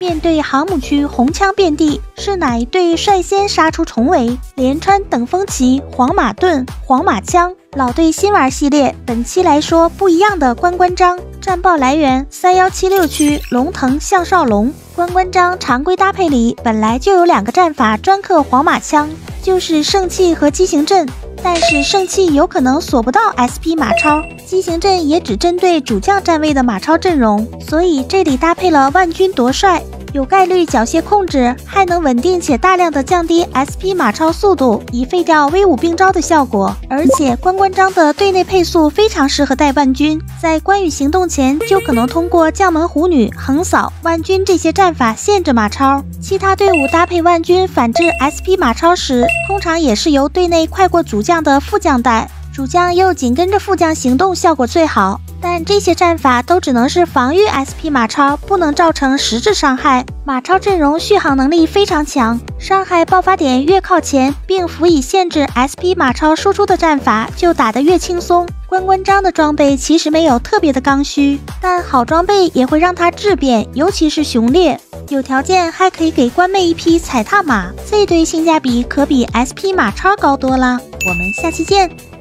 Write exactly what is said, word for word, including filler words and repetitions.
面对航母区红枪遍地，是哪一队率先杀出重围？连川等风旗、黄马盾、黄马枪，老队新玩系列，本期来说不一样的关关章。战报来源三一七六区龙腾项少龙。关关章常规搭配里本来就有两个战法专克黄马枪，就是圣器和机行阵。但是圣器有可能锁不到 S P 马超，机行阵也只针对主将站位的马超阵容，所以这里搭配了万军夺帅，有概率缴械控制，还能稳定且大量的降低 S P 马超速度，以废掉威武并招的效果。而且关关章的队内配速非常适合带万军，在关羽行动前就可能通过将门虎女、横扫、万军这些战法限制马超。其他队伍搭配万军反制 S P 马超时，通常也是由队内快过主将的副将带，主将又紧跟着副将行动，效果最好。但这些战法都只能是防御 S P 马超，不能造成实质伤害。马超阵容续航能力非常强，伤害爆发点越靠前，并辅以限制 S P 马超输出的战法，就打得越轻松。关关章的装备其实没有特别的刚需，但好装备也会让它质变，尤其是雄烈。有条件还可以给关妹一匹踩踏马，这对性价比可比 S P 马超高多了。我们下期见。